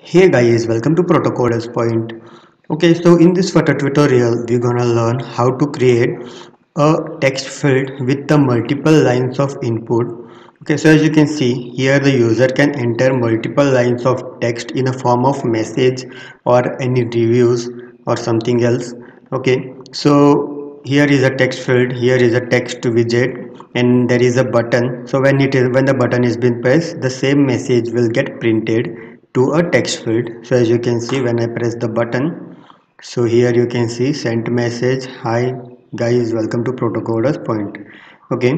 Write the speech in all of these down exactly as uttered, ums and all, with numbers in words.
Hey guys, welcome to Protocoders Point. Okay, so in this photo tutorial, we're gonna learn how to create a text field with the multiple lines of input. Okay, so as you can see here, the user can enter multiple lines of text in a form of message or any reviews or something else. Okay, so here is a text field, here is a text widget, and there is a button. So when it is when the button is being pressed, the same message will get printed to a text field. So as you can see, when I press the button, so here you can see sent message, hi guys, welcome to Protocoders Point. Okay,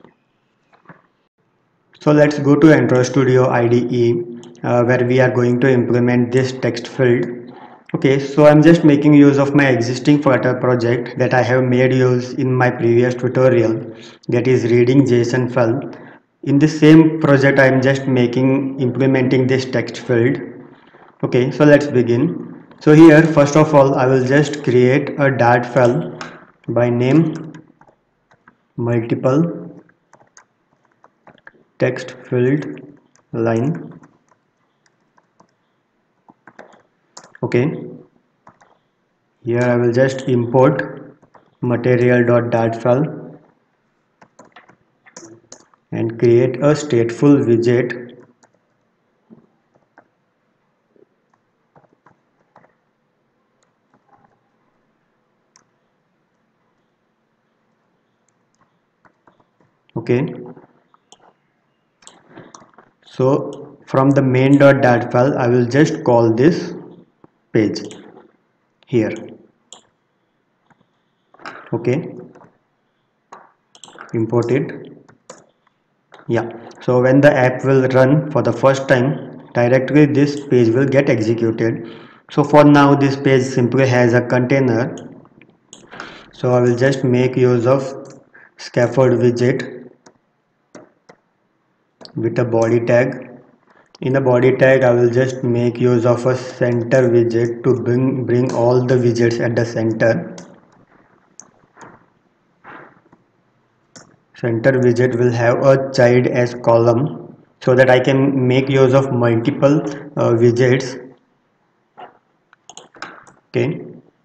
so let's go to Android Studio I D E, uh, where we are going to implement this text field. Okay, so I'm just making use of my existing Flutter project that I have made use in my previous tutorial, that is reading JSON file. In the same project, I'm just making implementing this text field. Okay, so let's begin. So here, first of all, I will just create a dart file by name multiple text field line. Okay, here I will just import material.dart file and create a stateful widget. Okay, so from the main.dart file, I will just call this page here. Okay, import it. Yeah, so when the app will run for the first time, directly this page will get executed. So for now, this page simply has a container. So I will just make use of scaffold widget with a body tag. In the body tag, I will just make use of a center widget to bring bring all the widgets at the center. Center widget will have a child as column, so that I can make use of multiple uh, widgets. Okay,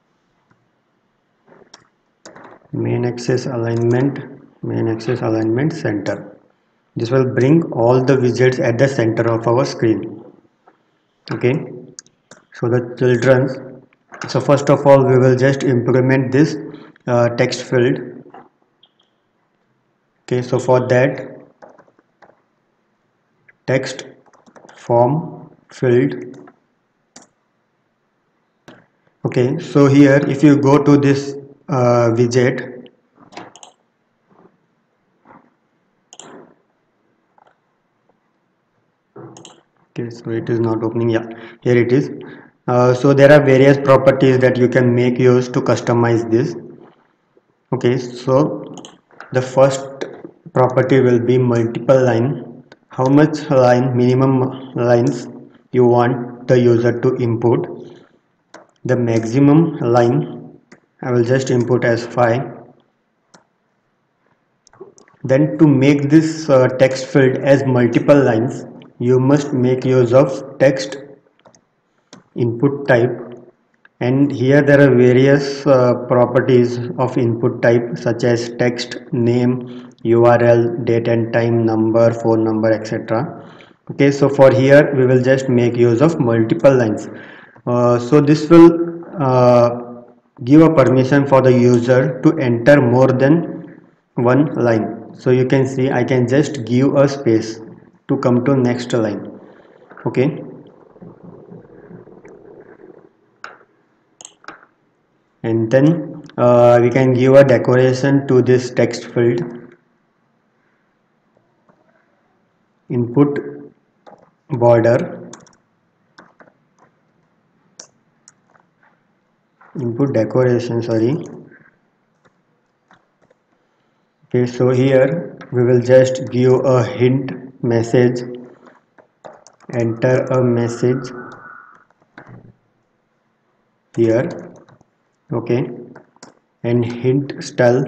main axis alignment, main axis alignment center. This will bring all the widgets at the center of our screen. Okay, so the children's, so first of all we will just implement this uh, text field. Okay, so for that, text form field. Okay, so here if you go to this uh, widget, okay, so it is not opening. Yeah, here it is. Uh, so there are various properties that you can make use to customize this. Okay, so the first property will be multiple line. How much line, minimum lines you want the user to input. The maximum line I will just input as five. Then to make this uh, text field as multiple lines, you must make use of text input type, and here there are various uh, properties of input type such as text, name, U R L, date and time, number, phone number, etc. Okay, so for here we will just make use of multiple lines. Uh, so this will uh, give a permission for the user to enter more than one line. So you can see I can just give a space to come to next line. Okay, and then uh, we can give a decoration to this text field. Input border, input decoration, sorry. Okay, so here we will just give a hint message, enter a message here. Okay, and hint style,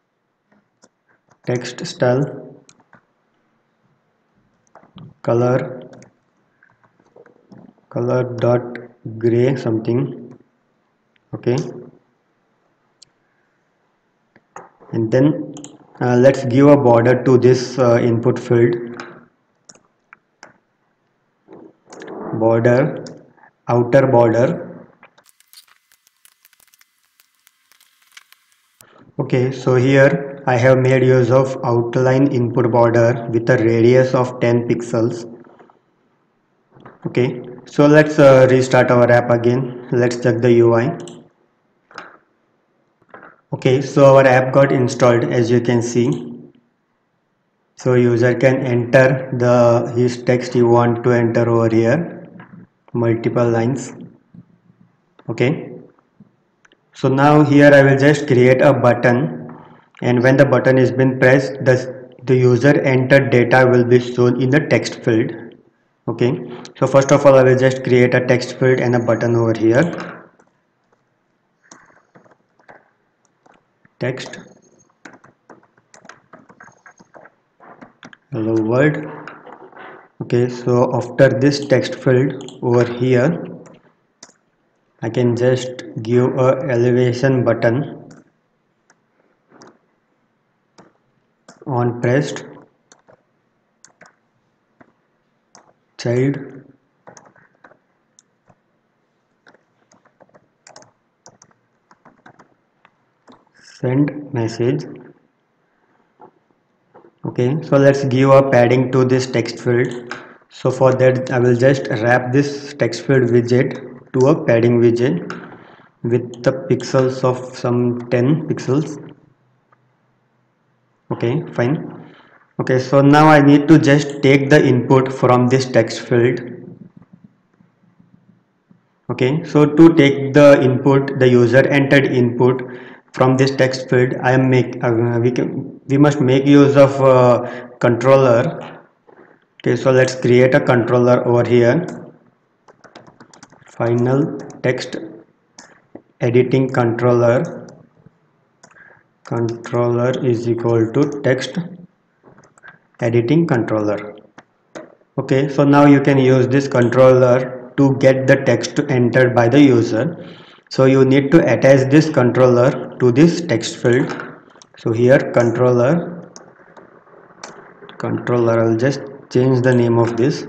text style, color, color dot gray something. Okay, and then uh, let's give a border to this uh, input field. Border, outer border. Okay, so here I have made use of outline input border with a radius of ten pixels. Okay, so let's uh, restart our app again. Let's check the U I. Okay, so our app got installed, as you can see. So user can enter the his text you want to enter over here, multiple lines. Okay, so now here I will just create a button, and when the button is been pressed, the, the user entered data will be shown in the text field. Okay, so first of all I will just create a text field and a button over here. Text, hello world. Okay, so after this text field over here I can just give a elevation button. On pressed, child, send message. Okay, so let's give a padding to this text field. So for that I will just wrap this text field widget to a padding widget with the pixels of some ten pixels. Okay, fine. Okay, so now I need to just take the input from this text field. Okay, so to take the input, the user entered input from this text field, I am make uh, we can we must make use of uh, controller. Okay, so let's create a controller over here. Final text editing controller. Controller is equal to text editing controller. Okay, so now you can use this controller to get the text entered by the user. So you need to attach this controller to this text field. So here controller controller I'll just change the name of this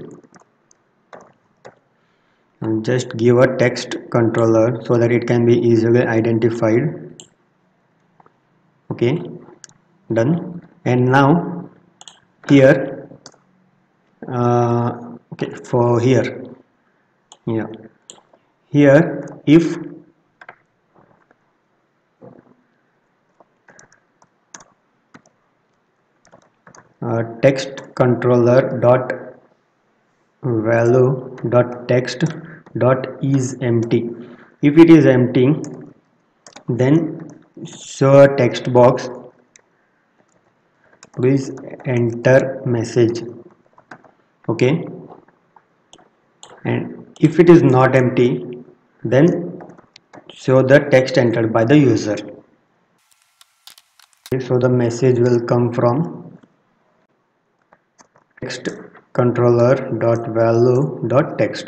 and just give a text controller so that it can be easily identified. Okay, done. And now here uh, okay, for here, yeah, here if uh, text controller dot value dot text dot is empty. If it is empty, then show a text box, please enter message. Okay, and if it is not empty, then show the text entered by the user. Okay, so the message will come from text controller dot value dot text.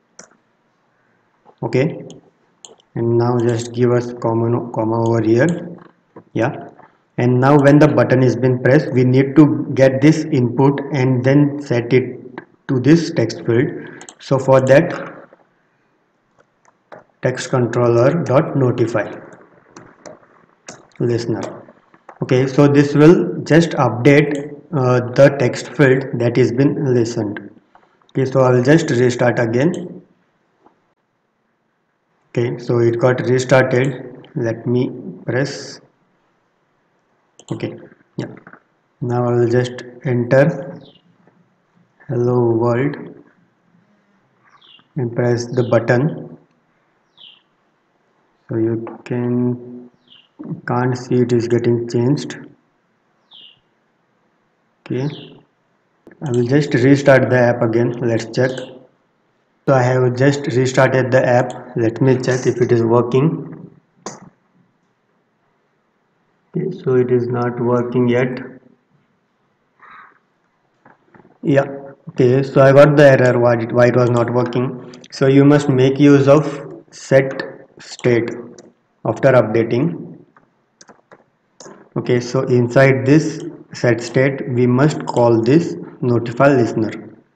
Okay, and now just give us comma comma over here. Yeah, and now when the button is been pressed, we need to get this input and then set it to this text field. So for that, text controller dot notify listener. Okay, so this will just update uh, the text field that is been listened. Okay, so I will just restart again. Okay, so it got restarted. Let me press. Okay, yeah, now I will just enter hello world and press the button. So you can can't see it is getting changed. Okay, I will just restart the app again. Let's check. So I have just restarted the app. Let me check if it is working. Okay, so it is not working yet. Yeah, Okay, so I got the error why it, why it was not working. So you must make use of set state after updating. Okay, so inside this set state we must call this notify listener.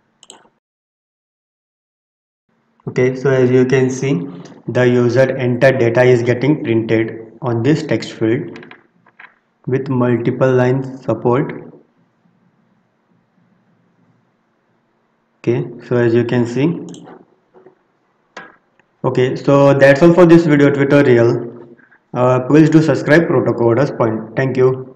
Okay, so as you can see, the user entered data is getting printed on this text field with multiple lines support. Okay, so as you can see. Okay, so that's all for this video tutorial. Uh, please do subscribe Protocoders Point. Thank you.